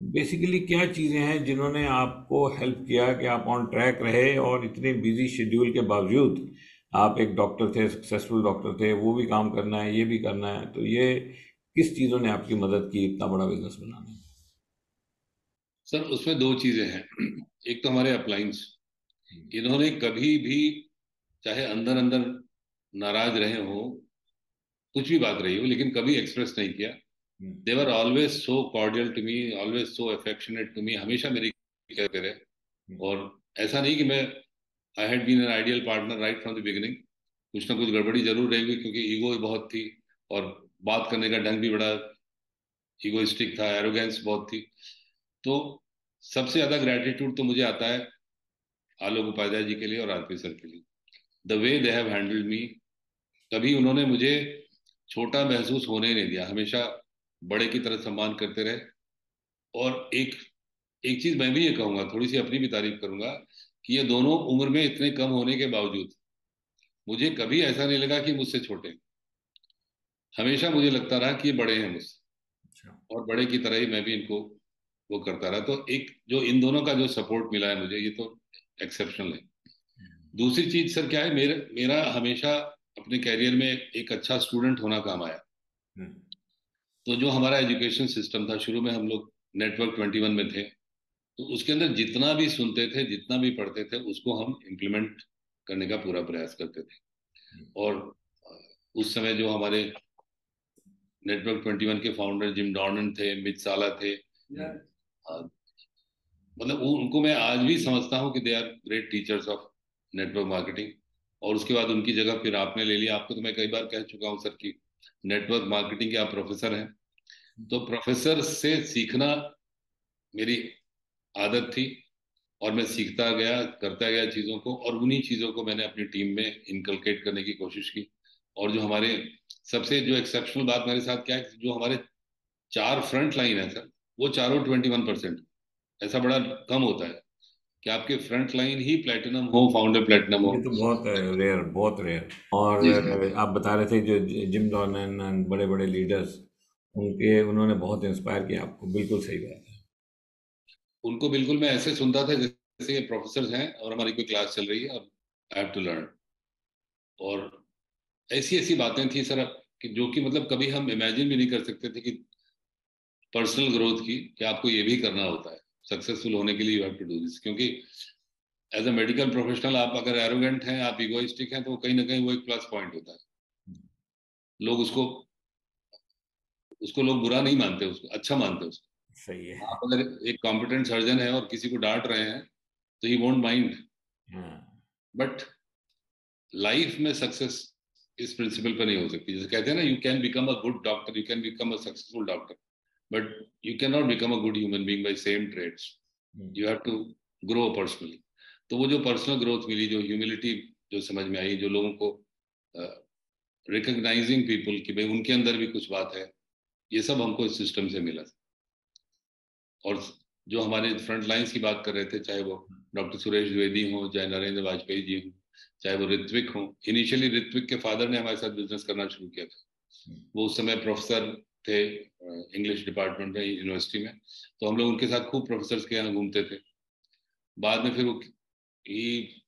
Basically क्या चीज़ें हैं जिन्होंने आपको हेल्प किया कि आप ऑन ट्रैक रहे और इतने बिजी शेड्यूल के बावजूद आप एक डॉक्टर थे, सक्सेसफुल डॉक्टर थे, वो भी काम करना है, ये भी करना है, तो ये किस चीज़ों ने आपकी मदद की इतना बड़ा बिजनेस बनाने में? सर उसमें दो चीजें हैं। एक तो हमारे अपलाइंस, इन्होंने कभी भी, चाहे अंदर अंदर नाराज रहे हो, कुछ भी बात रही हो, लेकिन कभी एक्सप्रेस नहीं किया। Hmm, they were always so cordial to me, always so affectionate to me, हमेशा मेरी केयर करे। हम्म, और ऐसा नहीं कि मैं, I had been an ideal partner right from the beginning. कुछ ना कुछ गड़बड़ी जरूर रहेगी, क्योंकि ईगो बहुत थी, और बात करने का ढंग भी बड़ा इगोइस्टिक था, एरोगेंस बहुत थी। तो सबसे ज्यादा ग्रेटिट्यूड तो मुझे आता है आलोक उपाध्याय जी के लिए और आरपी सर के लिए। The way they have handled me. कभी उन्होंने मुझे छोटा महसूस होने ही नहीं दिया, हमेशा बड़े की तरह सम्मान करते रहे। और एक एक चीज मैं भी ये कहूंगा, थोड़ी सी अपनी भी तारीफ करूंगा, कि ये दोनों उम्र में इतने कम होने के बावजूद मुझे कभी ऐसा नहीं लगा कि मुझसे छोटे हैं। हमेशा मुझे लगता रहा कि ये बड़े हैं मुझसे, अच्छा। और बड़े की तरह ही मैं भी इनको वो करता रहा। तो एक जो इन दोनों का जो सपोर्ट मिला है मुझे, ये तो एक्सेप्शनल है। दूसरी चीज सर क्या है, मेरे मेरा हमेशा अपने कैरियर में एक अच्छा स्टूडेंट होना काम आया। हम्म, तो जो हमारा एजुकेशन सिस्टम था, शुरू में हम लोग नेटवर्क 21 में थे, तो उसके अंदर जितना भी सुनते थे, जितना भी पढ़ते थे, उसको हम इम्प्लीमेंट करने का पूरा प्रयास करते थे। और उस समय जो हमारे नेटवर्क 21 के फाउंडर जिम डॉर्नन थे, मित साला थे, हम्म, मतलब उनको मैं आज भी समझता हूँ कि they are great teachers of network marketing. और उसके बाद उनकी जगह फिर आपने ले लिया। आपको तो मैं कई बार कह चुका हूँ सर कि नेटवर्क मार्केटिंग के आप प्रोफेसर हैं। तो प्रोफेसर से सीखना मेरी आदत थी, और मैं सीखता गया, करता गया चीज़ों को, और उन्हीं चीज़ों को मैंने अपनी टीम में इनकलकेट करने की कोशिश की। और जो हमारे सबसे जो एक्सेप्शनल बात मेरे साथ क्या है, जो हमारे चार फ्रंट लाइन है सर, वो चारों 21%। ऐसा बड़ा कम होता है कि आपके फ्रंट लाइन ही प्लेटिनम हो, फाउंडर प्लेटिनम हो। ये तो बहुत रेयर, बहुत रेयर। और जी सर। आप बता रहे थे जो जिम डॉर्नन एंड बड़े बड़े लीडर्स, उनके उन्होंने बहुत इंस्पायर किया आपको, बिल्कुल सही बात है। उनको बिल्कुल मैं ऐसे सुनता था जैसे ये प्रोफेसर हैं और हमारी कोई क्लास चल रही है, और आई हैव टू लर्न। और ऐसी ऐसी बातें थी सर, कि जो कि मतलब कभी हम इमेजिन भी नहीं कर सकते थे कि पर्सनल ग्रोथ की, कि आपको ये भी करना होता है सक्सेसफुल होने के लिए, you have to do this. क्योंकि एज अ मेडिकल प्रोफेशनल आप अगर एरोगेंट हैं, आप इगोइस्टिक हैं, तो कहीं ना कहीं वो एक प्लस पॉइंट होता है। लोग उसको उसको लोग बुरा नहीं मानते, उसको अच्छा मानते हैं उसको। सही है। आप अगर एक कॉम्पिटेंट सर्जन है और किसी को डांट रहे हैं, तो ही वोंट माइंड। हाँ। बट लाइफ में सक्सेस इस प्रिंसिपल पर नहीं हो सकती। जैसे कहते हैं ना, you can become a good doctor, you can become a successful doctor, but you can not become a good human being by same trades. Hmm, you have to grow personally. तो वो जो पर्सनल ग्रोथ मिली, जो humility जो समझ में आई, जो लोगों को रिकग्नाइजिंग पीपल कि भाई उनके अंदर भी कुछ बात है, ये सब हमको इस सिस्टम से मिला। और जो हमारे फ्रंट लाइंस की बात कर रहे थे, चाहे वो डॉक्टर सुरेश द्विवेदी हो, चाहे नरेंद्र वाजपेयी जी हो, चाहे वो ऋत्विक हो। इनिशियली ऋत्विक के फादर ने हमारे साथ बिजनेस करना शुरू किया था। हम्म, वो उस समय प्रोफेसर थे इंग्लिश डिपार्टमेंट में यूनिवर्सिटी में। तो हम लोग उनके साथ खूब प्रोफेसर के यहाँ घूमते थे। बाद में फिर वो ही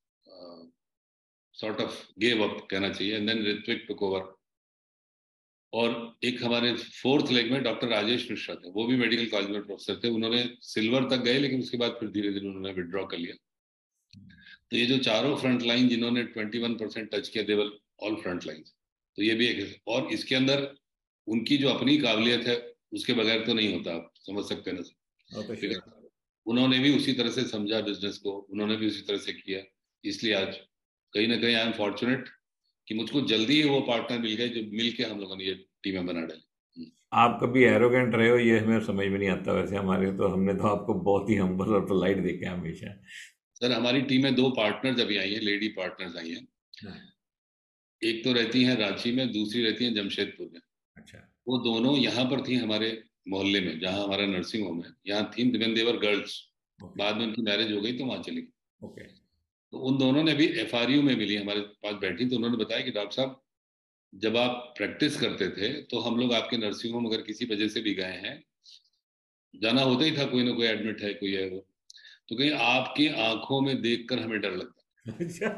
सॉर्ट ऑफ गेव अप कहना चाहिए, and then Ritwik took over. और एक हमारे फोर्थ लेग में डॉक्टर राजेश मिश्रा थे, वो भी मेडिकल कॉलेज में प्रोफेसर थे। उन्होंने सिल्वर तक गए, लेकिन उसके बाद फिर धीरे धीरे उन्होंने विड्रॉ कर लिया। तो ये जो चारों फ्रंट लाइन जिन्होंने 21% टच किया, देवल ऑल फ्रंट लाइन। तो ये भी एक है। और इसके अंदर उनकी जो अपनी काबिलियत है, उसके बगैर तो नहीं होता, आप समझ सकते हैं ना वो तो सर। श्योर। उन्होंने भी उसी तरह से समझा बिजनेस को, उन्होंने भी उसी तरह से किया। इसलिए आज कहीं ना कहीं आई एम फॉर्चुनेट कि मुझको जल्दी ही वो पार्टनर मिल गए, जो मिल के हम लोगों ने ये टीमें बना डाली। आप कभी एरोगेंट रहे हो ये हमें समझ में नहीं आता, वैसे हमारे तो हमने तो आपको बहुत ही हम्बल और पोलाइट देखा है हमेशा। सर हमारी टीम में दो पार्टनर्स अभी आई हैं, लेडी पार्टनर्स आई हैं। हाँ। एक तो रहती हैं रांची में, दूसरी रहती हैं जमशेदपुर में। अच्छा। वो दोनों यहाँ पर थी हमारे मोहल्ले में, जहाँ हमारा नर्सिंग होम है, यहाँ थी व्हेन देवर गर्ल्स। ओके। बाद में उनकी मैरिज हो गई तो वहाँ चली गई। ओके। तो उन दोनों ने भी एफआरयू में मिली, हमारे पास बैठी, तो उन्होंने बताया कि डॉक्टर साहब, जब आप प्रैक्टिस करते थे तो हम लोग आपके नर्सिंग होम अगर किसी वजह से भी गए हैं, जाना होता ही था, कोई ना कोई एडमिट है, कोई है वो। तो कहीं आपकी आंखों में देखकर हमें डर अच्छा।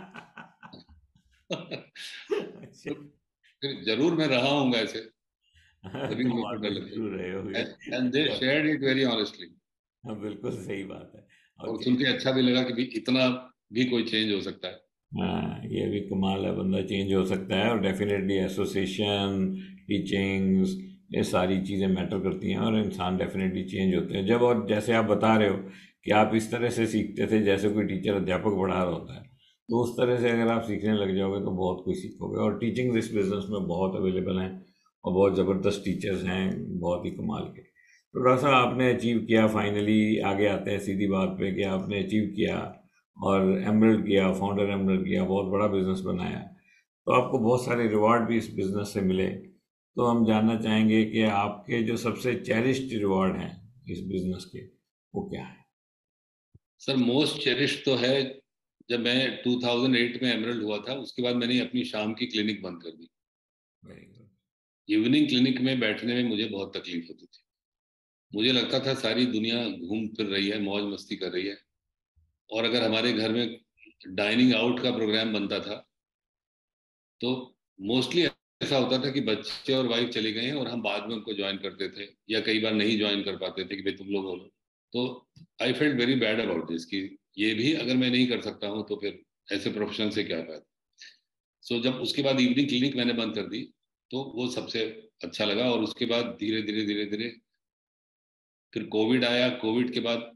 लगता है। अच्छा। तो फिर जरूर मैं रहा हूँ ऐसे, तभी तो मेरे को वहाँ डर पे लगता जरूर रहे होगे। है। एंड दे और शेयर्ड इट वेरी ऑनेस्टली। हाँ, बिल्कुल सही बात है। और और सुन चेंज, के अच्छा भी लगा कि भी इतना भी कोई चेंज हो सकता है। हाँ ये भी कमाल है, बंदा चेंज हो सकता है। और डेफिनेटली एसोसिएशन, टीचिंग्स, ये सारी चीज़ें मैटर करती हैं और इंसान डेफिनेटली चेंज होते हैं जब। और जैसे आप बता रहे हो कि आप इस तरह से सीखते थे जैसे कोई टीचर अध्यापक पढ़ा रहा होता है, तो उस तरह से अगर आप सीखने लग जाओगे तो बहुत कुछ सीखोगे। और टीचिंग इस बिजनेस में बहुत अवेलेबल हैं और बहुत ज़बरदस्त टीचर्स हैं, बहुत ही कमाल के। तो डॉक्टर साहब आपने अचीव किया फाइनली, आगे आते हैं सीधी बात पे कि आपने अचीव किया और एमरल्ड किया, फाउंडर एमरल्ड किया, बहुत बड़ा बिजनेस बनाया। तो आपको बहुत सारे रिवार्ड भी इस बिजनेस से मिले। तो हम जानना चाहेंगे कि आपके जो सबसे चेरिश्ड रिवार्ड हैं इस बिजनेस के, वो क्या है? सर मोस्ट चेरिश तो है, जब मैं 2008 में एमरल्ड हुआ था, उसके बाद मैंने अपनी शाम की क्लिनिक बंद कर दी। Very good. इवनिंग क्लिनिक में बैठने में मुझे बहुत तकलीफ होती थी। मुझे लगता था सारी दुनिया घूम फिर रही है, मौज मस्ती कर रही है, और अगर हमारे घर में डाइनिंग आउट का प्रोग्राम बनता था तो मोस्टली ऐसा होता था कि बच्चे और वाइफ चले गए हैं और हम बाद में उनको ज्वाइन करते थे, या कई बार नहीं ज्वाइन कर पाते थे कि भाई तुम लोग हो लो। तो I felt very bad about this कि ये भी अगर मैं नहीं कर सकता हूँ तो फिर ऐसे प्रोफेशन से क्या फायदा। सो जब उसके बाद इवनिंग क्लिनिक मैंने बंद कर दी, तो वो सबसे अच्छा लगा। और उसके बाद धीरे धीरे धीरे धीरे फिर कोविड आया। कोविड के बाद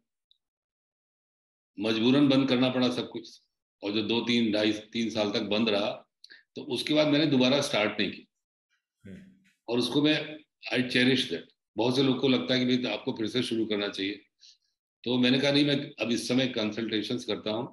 मजबूरन बंद करना पड़ा सब कुछ, और जो 2 3 2.5 3 साल तक बंद रहा, तो उसके बाद मैंने दोबारा स्टार्ट नहीं की। और उसको मैं, आई चेरिश दैट। बहुत से लोग को लगता है कि भाई आपको फिर से शुरू करना चाहिए। तो मैंने कहा नहीं, मैं अब इस समय कंसल्टेशंस करता हूँ।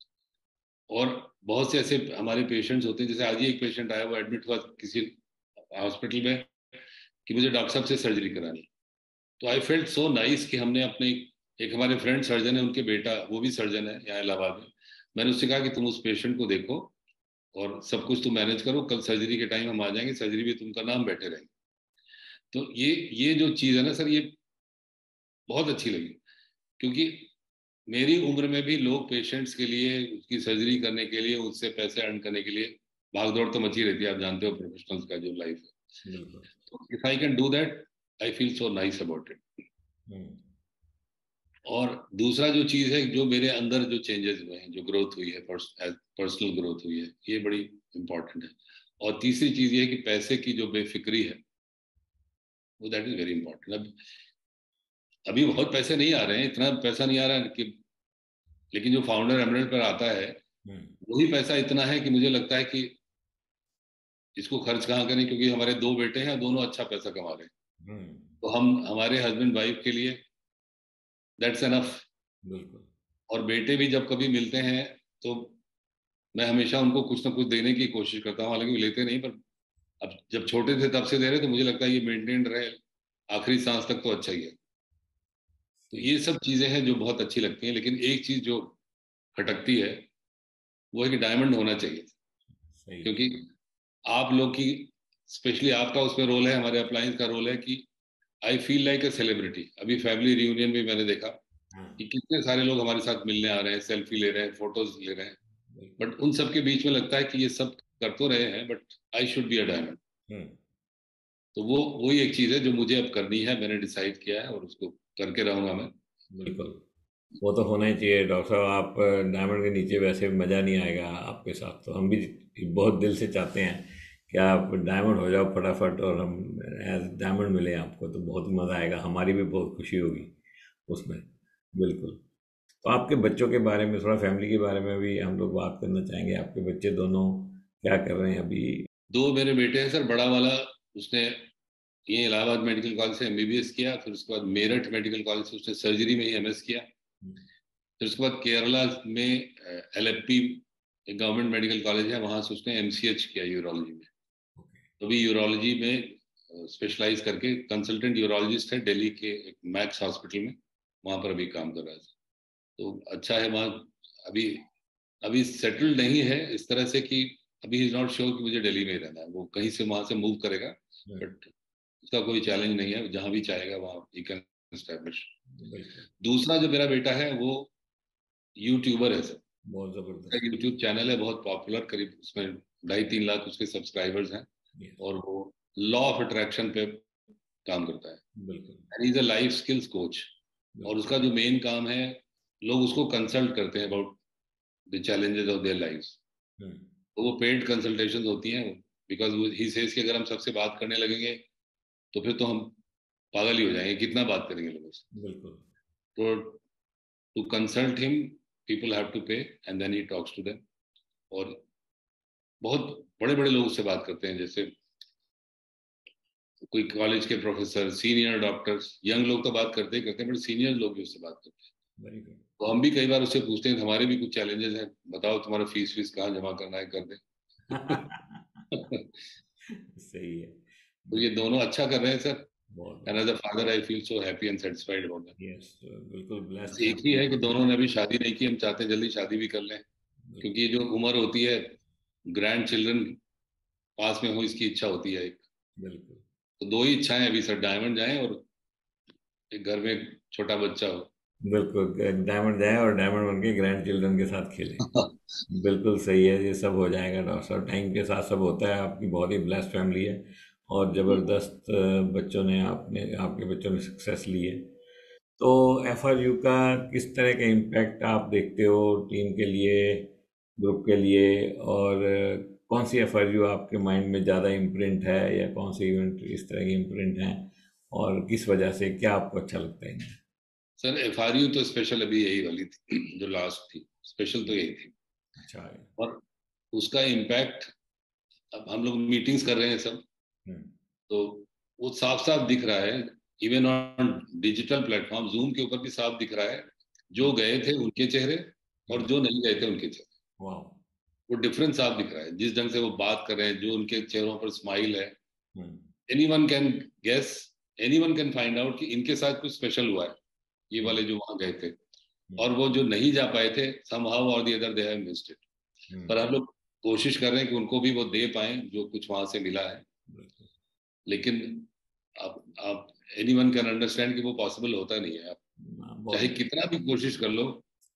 और बहुत से ऐसे हमारे पेशेंट्स होते हैं, जैसे आज ही एक पेशेंट आया, वो एडमिट हुआ किसी हॉस्पिटल में कि मुझे डॉक्टर साहब से सर्जरी करानी है। तो आई फेल्ट सो नाइस कि हमने अपने, एक हमारे फ्रेंड सर्जन है, उनके बेटा वो भी सर्जन है यहाँ इलाहाबाद में, मैंने उससे कहा कि तुम उस पेशेंट को देखो और सब कुछ तुम मैनेज करो, कल सर्जरी के टाइम हम आ जाएंगे, सर्जरी भी तुम करना, हम बैठे रहेंगे। तो ये जो चीज़ है ना सर, ये बहुत अच्छी लगी। क्योंकि मेरी उम्र में भी लोग पेशेंट्स के लिए, उसकी सर्जरी करने के लिए, उससे पैसे अर्न करने के लिए भाग दौड़ तो मची रहती है, आप जानते हो प्रोफेशनल्स का जो लाइफ है। बिल्कुल। तो if I can do that, I feel so nice about it. Hmm. और दूसरा जो चीज़ है, जो मेरे अंदर जो चेंजेस हुए हैं, जो ग्रोथ हुई है, पर्सनल ग्रोथ हुई है, ये बड़ी इंपॉर्टेंट है। और तीसरी चीज़ ये है कि पैसे की जो बेफिक्री है, वो दैट इज वेरी इंपॉर्टेंट। अब अभी बहुत पैसे नहीं आ रहे हैं, इतना पैसा नहीं आ रहा है कि, लेकिन जो फाउंडर एमरेट पर आता है, हम्म। वही पैसा इतना है कि मुझे लगता है कि इसको खर्च कहाँ करें, क्योंकि हमारे 2 बेटे हैं, दोनों अच्छा पैसा कमा रहे हैं। हम्म। तो हम हमारे हस्बैंड वाइफ के लिए दैट्स एनफ। बिल्कुल। और बेटे भी जब कभी मिलते हैं तो मैं हमेशा उनको कुछ ना कुछ देने की कोशिश करता हूँ, हालांकि वो लेते नहीं, पर अब जब छोटे थे तब से दे रहे, तो मुझे लगता है ये मेंटेन रहे आखिरी सांस तक तो अच्छा ही है। तो सही। ये सब चीजें हैं जो बहुत अच्छी लगती हैं, लेकिन एक चीज जो खटकती है वो है कि डायमंड होना चाहिए। सही बात। क्योंकि आप लोग की, स्पेशली आपका उसमें रोल है, हमारे अप्लायंस का रोल है कि I feel like a celebrity. अभी फैमिली रियूनियन में मैंने देखा हाँ। कि कितने सारे लोग हमारे साथ मिलने आ रहे हैं, सेल्फी ले रहे हैं, फोटोज ले रहे हैं, बिल्कुल। बट उन सब के बीच में लगता है कि ये सब कर तो रहे हैं, but I should be a diamond. Hmm. तो वो वही एक चीज है जो मुझे अब करनी है, मैंने डिसाइड किया है और उसको करके रहूंगा मैं। बिल्कुल। वो तो होना ही चाहिए डॉक्टर साहब। आप डायमंड के नीचे वैसे मज़ा नहीं आएगा आपके साथ। तो हम भी बहुत दिल से चाहते हैं कि आप डायमंड हो जाओ फटाफट और हम एज डायमंड मिले आपको, तो बहुत मज़ा आएगा, हमारी भी बहुत खुशी होगी उसमें। बिल्कुल। तो आपके बच्चों के बारे में, थोड़ा फैमिली के बारे में भी हम लोग बात करना चाहेंगे। आपके बच्चे दोनों क्या कर रहे हैं अभी? 2 मेरे बेटे हैं सर। बड़ा वाला, उसने ये इलाहाबाद मेडिकल कॉलेज से एमबीबीएस किया, फिर उसके बाद मेरठ मेडिकल कॉलेज से उसने सर्जरी में ही एमएस किया, फिर उसके बाद केरला में एलएफपी, एक गवर्नमेंट मेडिकल कॉलेज है, वहां से उसने एमसीएच किया यूरोलॉजी में। तो भी यूरोलॉजी में स्पेशलाइज करके कंसल्टेंट यूरोलॉजिस्ट है दिल्ली के एक मैक्स हॉस्पिटल में, वहां पर अभी काम कर रहा है। तो अच्छा है वहाँ। अभी अभी सेटल्ड नहीं है इस तरह से कि अभी इज नॉट श्योर कि मुझे दिल्ली में ही रहना है, वो कहीं से वहां से मूव करेगा। बट उसका कोई चैलेंज नहीं है, जहां भी चाहेगा वहाँ ही कैन एस्टेब्लिश। बिल्कुल। दूसरा जो मेरा बेटा है वो यूट्यूबर है सर। बहुत जबरदस्त। यूट्यूब चैनल है बहुत पॉपुलर, करीब उसमें 2.5-3 लाख उसके सब्सक्राइबर्स हैं। यस। और वो लॉ ऑफ अट्रैक्शन पे काम करता है, बिल्कुल। And is a life skills coach. और बिल्कुल। उसका जो मेन काम है, लोग उसको कंसल्ट करते हैं about the challenges of their life. Hmm. तो वो पेड कंसल्टेशन होती हैं, बिकॉज ही सेज कि अगर हम सबसे बात करने लगेंगे तो फिर तो हम पागल ही हो जाएंगे, कितना बात करेंगे लोगों से। बिल्कुल। तो to consult him people have to pay, and then he talks to them. और बहुत बड़े बड़े लोग उससे बात करते हैं, जैसे कोई कॉलेज के प्रोफेसर, सीनियर डॉक्टर्स। यंग लोग तो बात करते ही करते हैं, बट सीनियर लोग भी उससे बात करते हैं। Very good. तो हम भी कई बार उससे पूछते हैं हमारे भी कुछ चैलेंजेस हैं, बताओ तुम्हारा फीस फीस कहाँ जमा करना है, कर दे। सही है। तो ये दोनों अच्छा कर रहे हैं सर। बहुत एंड बढ़िया। As a father I feel so happy and satisfied about that. Yes, बिल्कुल बस ब्लेस्ड हैं एक ही अपने है कि बेटे दोनों से। ने अभी शादी नहीं की, हम चाहते हैं जल्दी शादी भी कर लें, क्योंकि बिल्कुल। ये जो उम्र होती है, ग्रैंड चिल्ड्रन पास में हो, इसकी इच्छा होती है एक। बिल्कुल। तो दो ही इच्छाएं अभी सर, डायमंड जाए और एक घर में एक छोटा बच्चा हो। बिल्कुल, डायमंड जाए और डायमंड बन के ग्रैंड चिल्ड्रन के साथ खेले। बिल्कुल सही है, ये सब हो जाएगा डॉक्टर साहब, टाइम के साथ सब होता है। आपकी बहुत ही ब्लेस्ड फैमिली है और ज़बरदस्त बच्चों ने आपने आपके बच्चों ने सक्सेस ली है। तो एफआरयू का किस तरह का इम्पैक्ट आप देखते हो टीम के लिए, ग्रुप के लिए? और कौन सी एफआरयू आपके माइंड में ज़्यादा इम्प्रिंट है, या कौन सी इवेंट इस तरह की इम्प्रिंट है, और किस वजह से, क्या आपको अच्छा लगता है इनमें? सर एफआरयू तो स्पेशल अभी यही वाली थी जो लास्ट थी, स्पेशल तो यही थी। अच्छा है। और उसका इम्पैक्ट, अब हम लोग मीटिंग्स कर रहे हैं सब, हम्म। तो वो साफ साफ दिख रहा है। Even on digital platform zoom के ऊपर भी साफ दिख रहा है, जो हम्म। गए थे उनके चेहरे और हम्म। जो नहीं गए थे उनके चेहरे। वाह। वो डिफरेंस साफ दिख रहा है, जिस ढंग से वो बात कर रहे हैं, जो उनके चेहरों पर स्माइल है। Hmm. Anyone can guess, anyone can find out कि इनके साथ कुछ स्पेशल हुआ है, ये हम्म। वाले जो वहां गए थे। हम्म। और वो जो नहीं जा पाए थे, समहाउ और the other they have missed it. Hmm. पर हम लोग कोशिश कर रहे हैं कि उनको भी वो दे पाए जो कुछ वहां से मिला है। बिल्कुल। लेकिन आप एनीवन कैन अंडरस्टैंड कि वो पॉसिबल होता नहीं है। आप हाँ, चाहे बहुत कितना भी कोशिश कर लो,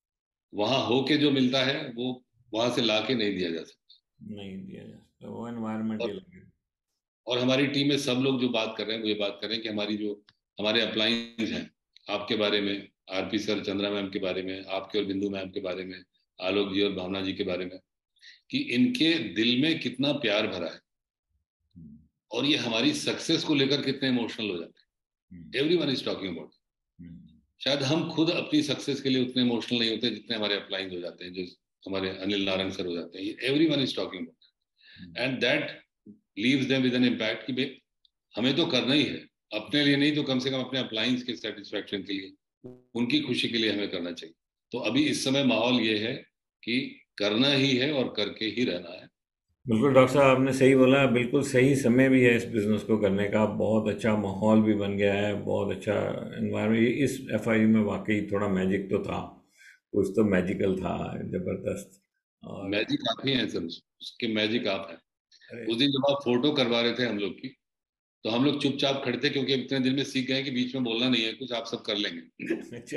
वहां होके जो मिलता है वो वहां से लाके नहीं दिया जा सकता। नहीं दिया जा सकता, वो एनवायरनमेंट ही और लगे। और हमारी टीम में सब लोग जो बात कर रहे हैं वो ये बात कर रहे हैं कि हमारी जो हमारे अपलाइंस हैं, आपके बारे में, आरपी सर, चंद्रा मैम के बारे में, आपके और बिंदु मैम के बारे में, आलोक जी और भावना जी के बारे में, कि इनके दिल में कितना प्यार भरा है, हम्म। और ये हमारी सक्सेस को लेकर कितने इमोशनल हो जाते हम्म। हैं। Everyone is talking about. Hmm. शायद हम खुद अपनी सक्सेस के लिए उतने इमोशनल नहीं होते जितने हमारे अपलाइंस हो जाते हैं, जो हमारे अनिल नारायण सर हो जाते हैं। Everyone is talking about, hmm. And that leaves them with an impact कि भाई हमें तो करना ही है, अपने लिए नहीं तो कम से कम अपने अप्लाइंस के सेटिस्फेक्शन के लिए, उनकी खुशी के लिए हमें करना चाहिए। तो अभी इस समय माहौल ये है कि करना ही है और करके ही रहना है। बिल्कुल डॉक्टर साहब, आपने सही बोला, बिल्कुल सही समय भी है इस बिज़नेस को करने का। बहुत अच्छा माहौल भी बन गया है, बहुत अच्छा एनवायरनमेंट। इस एफआईयू में वाकई थोड़ा मैजिक तो था, कुछ तो मैजिकल था, ज़बरदस्त। और मैजिक आप ही हैं सर, उसके मैजिक आप हैं। अरे। उस दिन जब आप फोटो करवा रहे थे हम लोग की, तो हम लोग चुपचाप खड़े थे, क्योंकि अब इतने दिन में सीख गए कि बीच में बोलना नहीं है कुछ, आप सब कर लेंगे। अच्छा।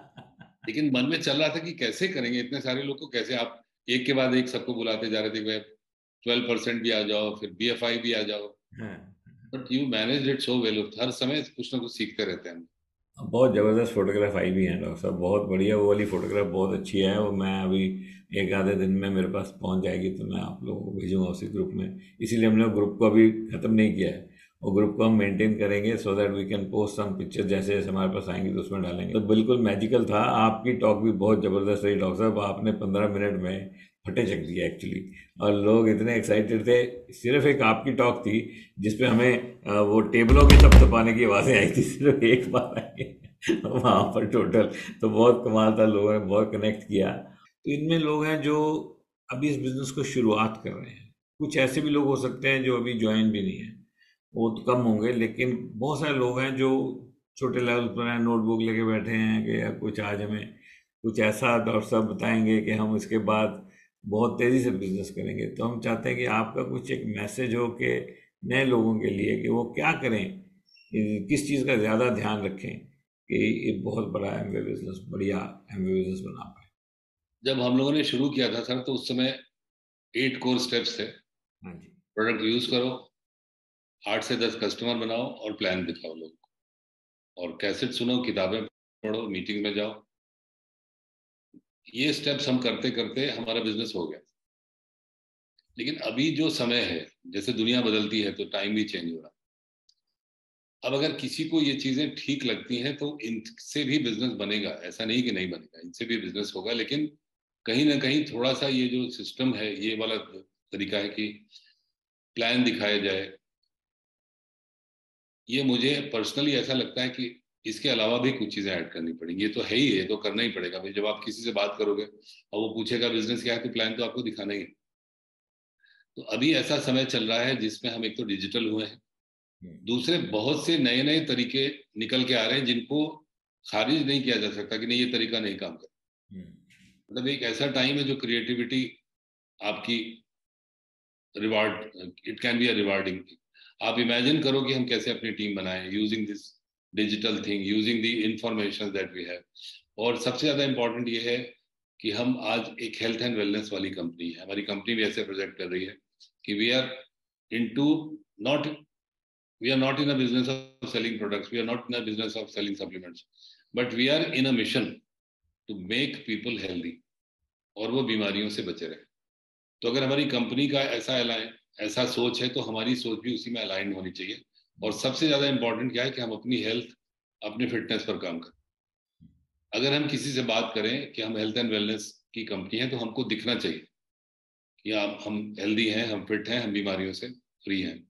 लेकिन मन में चल रहा था कि कैसे करेंगे, इतने सारे लोग को कैसे आप एक के बाद एक सबको बुलाते जा रहे थे कि 12% भी आ जाओ, फिर बीएफआई भी आ जाओ। हाँ। But you manage it so well. हर समय कुछ ना कुछ सीखते रहते हैं। बहुत ज़बरदस्त फोटोग्राफ आई भी हैं डॉक्टर साहब, बहुत बढ़िया। वो वाली फोटोग्राफ बहुत अच्छी है, वो मैं अभी एक आधे दिन में मेरे पास पहुंच जाएगी, तो मैं आप लोगों को भेजूंगा उसी ग्रुप में। इसीलिए हमने ग्रुप को अभी ख़त्म नहीं किया है, और ग्रुप को हम मेंटेन करेंगे so that we can post some picture, जैसे जैसे हमारे पास आएंगी तो उसमें डालेंगे। तो बिल्कुल मैजिकल था। आपकी टॉक भी बहुत ज़बरदस्त रही डॉक्टर साहब, आपने 15 मिनट में फटे चक दिया एक्चुअली। और लोग इतने एक्साइटेड थे। सिर्फ एक आपकी टॉक थी जिसपे हमें वो टेबलों के थपथपाने की आवाज़ें आई थी, सिर्फ एक बार आई वहाँ पर टोटल। तो बहुत कमाल था, लोगों ने बहुत कनेक्ट किया। तो इनमें लोग हैं जो अभी इस बिज़नेस को शुरुआत कर रहे हैं, कुछ ऐसे भी लोग हो सकते हैं जो अभी ज्वाइन भी नहीं है, वो तो कम होंगे, लेकिन बहुत सारे लोग हैं जो छोटे लेवल पर हैं, नोटबुक लेके बैठे हैं कि यार कुछ आज हमें कुछ ऐसा डॉक्टर साहब बताएंगे कि हम इसके बाद बहुत तेज़ी से बिजनेस करेंगे। तो हम चाहते हैं कि आपका कुछ एक मैसेज हो कि नए लोगों के लिए कि वो क्या करें, किस चीज़ का ज़्यादा ध्यान रखें कि एक बहुत बड़ा एमवे बिजनेस, बढ़िया एमवे बिजनेस बना पाए? जब हम लोगों ने शुरू किया था सर, तो उस समय 8 कोर स्टेप्स थे। हाँ जी। प्रोडक्ट यूज करो, 8 से 10 कस्टमर बनाओ और प्लान दिखाओ लोग, और कैसेट सुनो, किताबें पढ़ो, मीटिंग में जाओ। ये स्टेप्स हम करते करते हमारा बिजनेस हो गया। लेकिन अभी जो समय है, जैसे दुनिया बदलती है तो टाइम भी चेंज हो रहा है। अब अगर किसी को ये चीजें ठीक लगती हैं तो इनसे भी बिजनेस बनेगा, ऐसा नहीं कि नहीं बनेगा, इनसे भी बिजनेस होगा। लेकिन कहीं ना कहीं थोड़ा सा ये जो सिस्टम है, ये वाला तरीका है कि प्लान दिखाया जाए, ये मुझे पर्सनली ऐसा लगता है कि इसके अलावा भी कुछ चीजें ऐड करनी पड़ेंगी। ये तो है ही है, तो करना ही पड़ेगा भाई। जब आप किसी से बात करोगे और वो पूछेगा बिजनेस क्या है, तो प्लान तो आपको दिखाना ही है। तो अभी ऐसा समय चल रहा है जिसमें हम एक तो डिजिटल हुए हैं, दूसरे बहुत से नए नए तरीके निकल के आ रहे हैं जिनको खारिज नहीं किया जा सकता कि नहीं, ये तरीका नहीं काम कर। मतलब एक ऐसा टाइम है जो क्रिएटिविटी आपकी reward, it can be a rewarding. आप इमेजिन करो कि हम कैसे अपनी टीम बनाएं using this digital thing, using the information that we have. और सबसे ज्यादा इंपॉर्टेंट ये है कि हम आज एक हेल्थ एंड वेलनेस वाली कंपनी है। हमारी कंपनी भी ऐसे प्रोजेक्ट कर रही है कि we are into not we are not in a business of selling products, we are not in a business of selling supplements, but we are in a mission to make people healthy, और वो बीमारियों से बचे रहे। तो अगर हमारी company का ऐसा सोच है, तो हमारी सोच भी उसी में अलाइन होनी चाहिए। और सबसे ज्यादा इंपॉर्टेंट क्या है कि हम अपनी हेल्थ, अपने फिटनेस पर काम करें। अगर हम किसी से बात करें कि हम हेल्थ एंड वेलनेस की कंपनी है, तो हमको दिखना चाहिए कि हम हेल्दी हैं, हम फिट हैं, हम बीमारियों से फ्री हैं।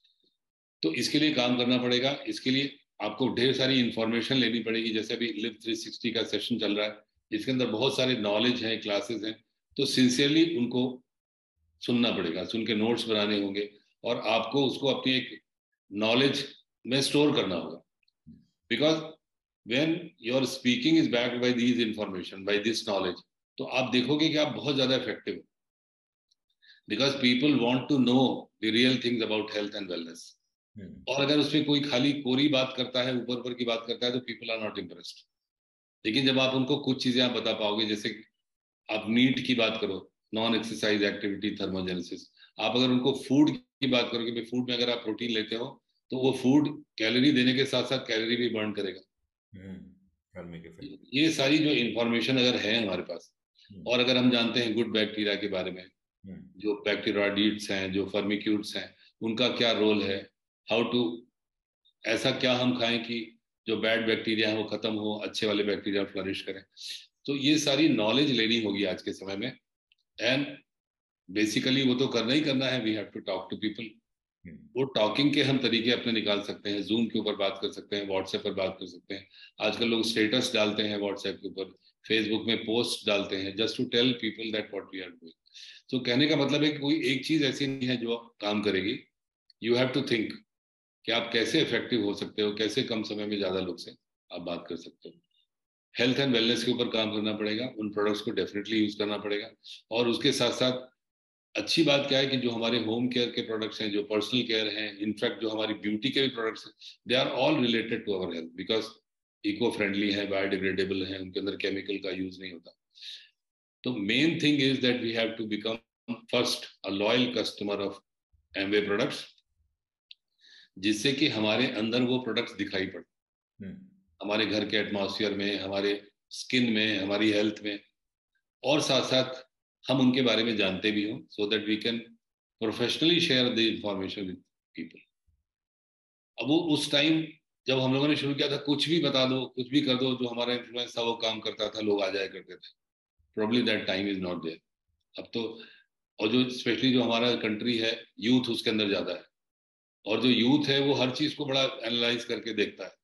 तो इसके लिए काम करना पड़ेगा। इसके लिए आपको ढेर सारी इंफॉर्मेशन लेनी पड़ेगी। जैसे अभी लिव 360 का सेशन चल रहा है, जिसके अंदर बहुत सारे नॉलेज हैं, क्लासेस हैं। तो सिंसियरली उनको सुनना पड़ेगा, सुन के नोट्स बनाने होंगे, और आपको उसको अपनी एक नॉलेज में स्टोर करना होगा। Because when your speaking is backed by these information, by this knowledge, तो आप देखोगे कि आप बहुत ज्यादा इफेक्टिव हो। Because people want to know the real things about health and wellness. और अगर उसमें कोई खाली कोरी बात करता है, ऊपर ऊपर की बात करता है, तो पीपल आर नॉट इम्प्रेस्ड। लेकिन जब आप उनको कुछ चीजें आप बता पाओगे, जैसे आप नीट की बात करो, नॉन एक्सरसाइज एक्टिविटी थर्मोजेनेसिस, आप अगर उनको फूड की बात करो कि भाई फूड में अगर आप प्रोटीन लेते हो, तो वो फूड कैलोरी देने के साथ साथ कैलोरी भी बर्न करेगा। गर्मी के फिर ये सारी जो इंफॉर्मेशन अगर है हमारे पास, और अगर हम जानते हैं गुड बैक्टीरिया के बारे में, जो बैक्टीरियोइड्स हैं, जो फर्मिक्यूट्स हैं, उनका क्या रोल है, हाउ टू, ऐसा क्या हम खाएं कि जो बैड बैक्टीरिया है वो खत्म हो, अच्छे वाले बैक्टीरिया फ्लरिश करें। तो ये सारी नॉलेज लेनी होगी आज के समय में। एंड बेसिकली वो तो करना ही करना है, we have to talk to people. वो टॉकिंग के हम तरीके अपने निकाल सकते हैं, जूम के ऊपर बात कर सकते हैं, व्हाट्सएप पर बात कर सकते हैं। आजकल लोग स्टेटस डालते हैं व्हाट्सएप के ऊपर, फेसबुक में पोस्ट डालते हैं, just to tell people that what we are doing. तो कहने का मतलब है कि कोई एक चीज ऐसी नहीं है जो काम करेगी। यू हैव टू थिंक कि आप कैसे इफेक्टिव हो सकते हो, कैसे कम समय में ज्यादा लोग से आप बात कर सकते हो। हेल्थ एंड वेलनेस के ऊपर काम करना पड़ेगा, उन प्रोडक्ट्स को डेफिनेटली यूज करना पड़ेगा। और उसके साथ साथ अच्छी बात क्या है कि जो हमारे होम केयर के प्रोडक्ट्स हैं, जो पर्सनल केयर हैं, इनफैक्ट जो हमारी ब्यूटी के भी प्रोडक्ट्स हैं, they are all related to our health, because eco friendly है, बायोडिग्रेडेबल है, उनके अंदर केमिकल का यूज नहीं होता। तो main thing is that we have to become first a loyal customer of Amway products, जिससे कि हमारे अंदर वो प्रोडक्ट्स दिखाई पड़े, हमारे घर के एटमॉस्फेयर में, हमारे स्किन में, हमारी हेल्थ में। और साथ साथ हम उनके बारे में जानते भी हों, so that we can professionally share the information with people. अब वो उस टाइम जब हम लोगों ने शुरू किया था, कुछ भी बता दो, कुछ भी कर दो, जो हमारा इन्फ्लुएंस था वो काम करता था, लोग आ जाया करते थे। Probably that time is not there अब तो। और जो स्पेशली जो हमारा कंट्री है, यूथ उसके अंदर ज्यादा है, और जो यूथ है वो हर चीज को बड़ा एनालाइज करके देखता है।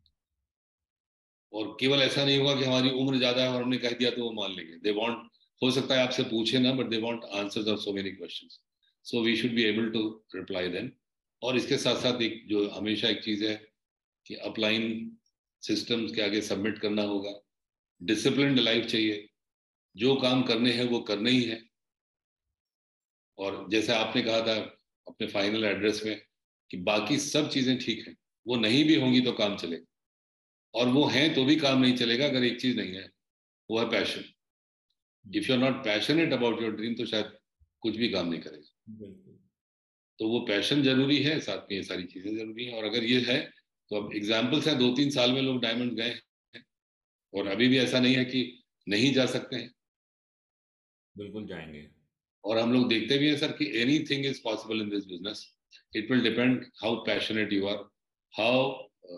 और केवल ऐसा नहीं होगा कि हमारी उम्र ज्यादा है और हमने कह दिया तो वो मान लेंगे। दे वांट, हो सकता है आपसे पूछे ना, but they want answers of so many questions, so we should be able to reply them. और इसके साथ साथ एक जो हमेशा एक चीज है कि अपलाइन सिस्टम्स के आगे सबमिट करना होगा। डिसिप्लिन्ड लाइफ चाहिए, जो काम करने हैं वो करने ही है। और जैसे आपने कहा था अपने फाइनल एड्रेस में कि बाकी सब चीजें ठीक हैं, वो नहीं भी होंगी तो काम चलेगा। और वो हैं तो भी काम नहीं चलेगा अगर एक चीज नहीं है, वो है passion. If you are not passionate about your dream तो शायद कुछ भी काम नहीं करेगा। बिल्कुल। तो वो पैशन जरूरी है, साथ में ये सारी चीजें जरूरी हैं, और अगर ये है तो अब एग्जाम्पल्स हैं, 2-3 साल में लोग डायमंड गए हैं, और अभी भी ऐसा नहीं है कि नहीं जा सकते हैं। बिल्कुल जाएंगे। और हम लोग देखते भी हैं सर कि anything is possible in this business. It will depend how passionate you are, how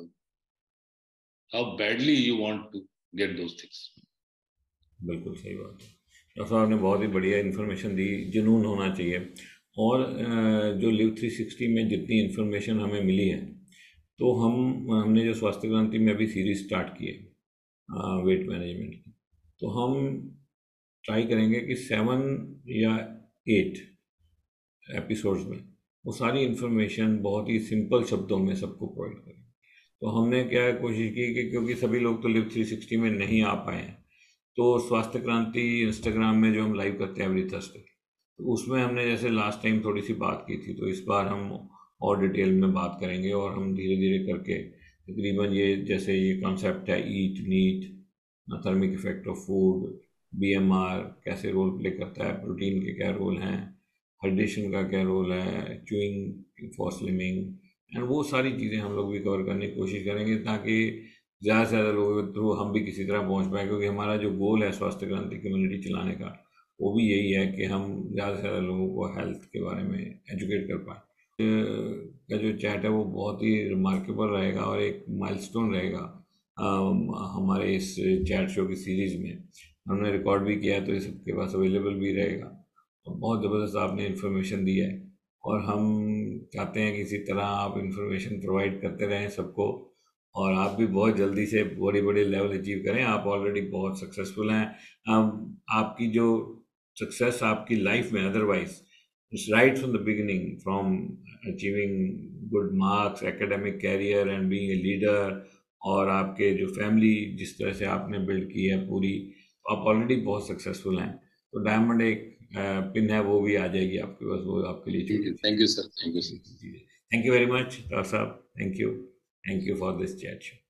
how badly you want to get those things. बिल्कुल सही बात है। डॉक्टर साहब ने बहुत ही बढ़िया इन्फॉर्मेशन दी। जुनून होना चाहिए। और जो लिव 360 में जितनी इन्फॉर्मेशन हमें मिली है, तो हमने जो स्वास्थ्य क्रांति में अभी सीरीज स्टार्ट की है वेट मैनेजमेंट की, तो हम ट्राई करेंगे कि 7 या 8 एपिसोड्स में वो सारी इन्फॉर्मेशन बहुत ही सिंपल शब्दों में सबको प्रोवाइड करें। तो हमने क्या है, कोशिश की कि क्योंकि सभी लोग तो लिव 360 में नहीं आ पाए हैं, तो स्वास्थ्य क्रांति इंस्टाग्राम में जो हम लाइव करते हैं एवरी थर्सडे, तो उसमें हमने जैसे लास्ट टाइम थोड़ी सी बात की थी, तो इस बार हम और डिटेल में बात करेंगे, और हम धीरे धीरे करके तकरीबन ये जैसे ये कॉन्सेप्ट है eat neat, thermic effect of food, BMR कैसे रोल प्ले करता है, प्रोटीन के क्या रोल हैं, हाइड्रेशन का क्या रोल है, च्यूइंग फॉर स्लिमिंग, एंड वो सारी चीज़ें हम लोग भी कवर करने की कोशिश करेंगे, ताकि ज़्यादा से ज़्यादा लोगों के थ्रू हम भी किसी तरह पहुंच पाए, क्योंकि हमारा जो गोल है स्वास्थ्य क्रांति कम्युनिटी चलाने का, वो भी यही है कि हम ज़्यादा से ज़्यादा लोगों को हेल्थ के बारे में एजुकेट कर पाए। का जो चैट है वो बहुत ही रिमार्केबल रहेगा और एक माइलस्टोन रहेगा हमारे इस चैट शो की सीरीज़ में। हमने रिकॉर्ड भी किया है, तो ये सबके पास अवेलेबल भी रहेगा। और बहुत ज़बरदस्त आपने इन्फॉर्मेशन दी है, और हम चाहते हैं कि इसी तरह आप इन्फॉर्मेशन प्रोवाइड करते रहें सबको, और आप भी बहुत जल्दी से बड़े बड़े लेवल अचीव करें। आप ऑलरेडी बहुत सक्सेसफुल हैं। आपकी जो सक्सेस आपकी लाइफ में otherwise it's right from the beginning, from achieving good marks, academic career and being a leader, और आपके जो फैमिली जिस तरह से आपने बिल्ड की है पूरी, तो आप ऑलरेडी बहुत सक्सेसफुल हैं। तो डायमंड एक पिन है, वो भी आ जाएगी आपके पास, वो आपके लिए छोटी thank you sir, thank you छोटी सर। सी चीज़ है। Thank you very much doctor साहब, thank you for this chat.